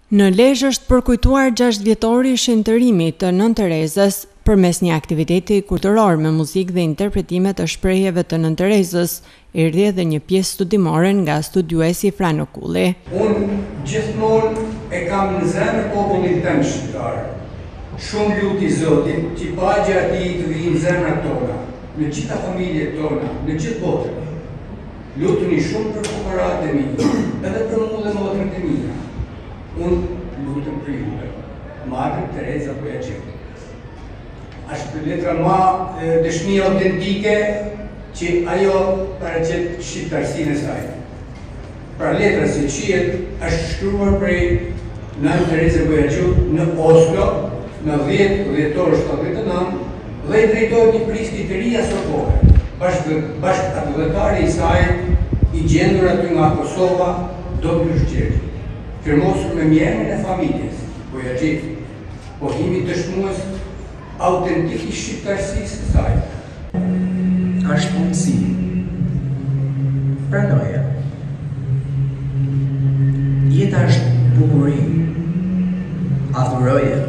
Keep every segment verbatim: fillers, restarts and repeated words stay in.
Në Lezhe është përkujtuar gjashtë vjetori i shenjterimit të Nene Terezes përmes një aktiviteti kulturor me muzikë dhe interpretime të shprehjeve të Nene Terezes, erdhi edhe një pjesë studimore nga studiuesi Franokulli. Unë gjithmonë e kam në zemër popullin tënd shqiptar. Shumë luti Zotit që paqja e tij të vijë në zemrat tona, në gjitha familjet tona, në gjithë botën. Lutuni shumë për fuqarat e mi, edhe për mua dhe motrën e mia. Unë lutëm për juve, madre Tereza po ja qenë. Ashtë për letra ma dëshmia autentike që ajo paraqet shqiptarësinë e saj. Pra letra se qiet është shkruar prej Nene Tereze po ja qenë në Oslo, në dhjetë dhjetor shtatëdhjetë e nëntë, dhe i drejtohet një pristi të ri aso kohë, bashkë aktivetari i saj, i gjendur aty nga Kosova, do të shqerë. Firmosur me mjerën e familjes, po ja gjithë, pohimi të shmuës autentik i shqiptarësisë të saj. Ashtë punësi, pranoja. Jeta është bukurim, adhuroja.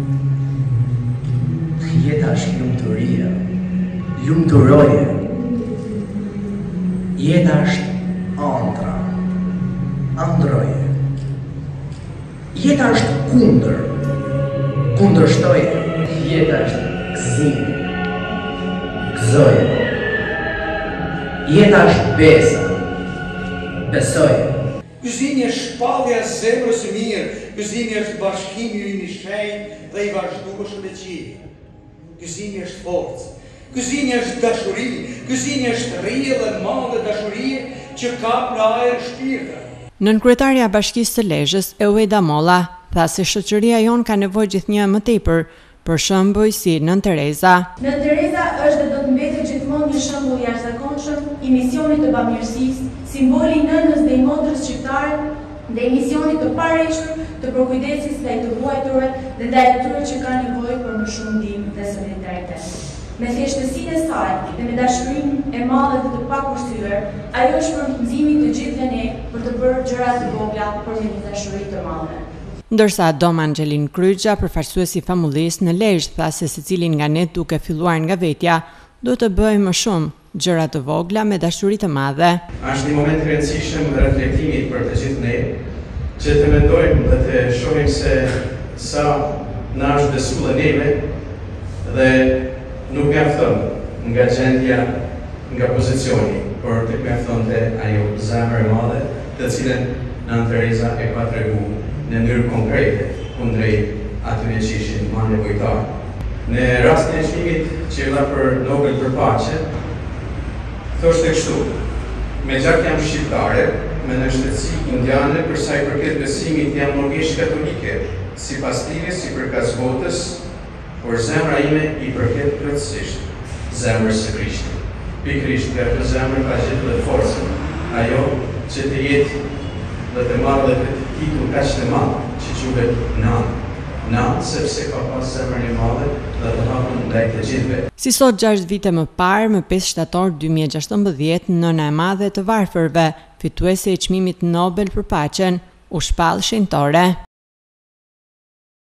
Jeta është lumëturia, lumëturoja. Jeta është andra, androja. Jeta është kundër, kundërshtoje. Jeta është gëzim, gëzoje. Jeta është besa, besoje. Gëzimi është shpallja e zemrës së mirë, gëzimi është bashkimi i një shenjtë dhe i vazhdueshëm me qiellin. Gëzimi është forcë, gëzimi është dashuri, gëzimi është rrjedhë e madhe dashurie që kap në ajër shpirtin. Nënkryetaria e Bashkisë së Lezhës, Eueda Molla, tha se shoqëria jon ka nevojë gjithnjë më tepër, për shembull si Nene Tereza. Nene Tereza është dhe do të mbetet gjithmonë një shembull i jashtëzakonshëm i misionit të bamirësisë, simboli i nënës dhe i motrës shqiptare dhe i misionit të pareshur të përkujdesis ndaj të vuajturve dhe ndaj atyre që kanë nevojë për më shumë ndihmë dhe solidaritet. Me thjeshtësinë e saj dhe me dashurinë e madhe dhe të pakushtuar, ajo është përmbëzimi të gjithëve ne për të bërë gjëra të vogla për një dashuri të madhe. Ndërsa Dom Anxhelin Kryqja, përfaqësuesi famullisë në Lezhë, tha se secilin nga ne duke filluar nga vetja, do të bëjë më shumë gjëra të vogla me dashuri të madhe. Është një moment i rëndësishëm dhe reflektimit për të gjithë ne, që të mendojmë dhe të shohim se sa na është besuar neve dhe nuk mjafton nga gjendja, nga pozicioni, por të mjaftonte ajo zemër e madhe, të cilën Nene Tereza e ka tregu në mënyrë konkrete kundrejt atyre që ishin më nevojtar. Në rastin e çmimit që dha për Nobel për paqe, thoshte kështu: me gjak jam shqiptare, me në shtetësi indiane, për sa i përket besimit jam norvegjisht katolike, sipas tyre si përkas botës, por zemra ime i përket plotësisht zemrës së Krishtit. Pikërisht nga kjo zemër ka gjetur dhe forcën, ajo që të jetë dhe të marrë dhe këtë titull kaq të madh që quhet Nan. Nan sepse ka pas zemrën e madhe dhe të hapur ndaj të gjithëve. Si sot gjashtë vite më parë, më pesë shtator dy mijë e gjashtëmbëdhjetë, nëna e madhe të varfërve, fituese e çmimit Nobel për paqen, u shpall shenjtore.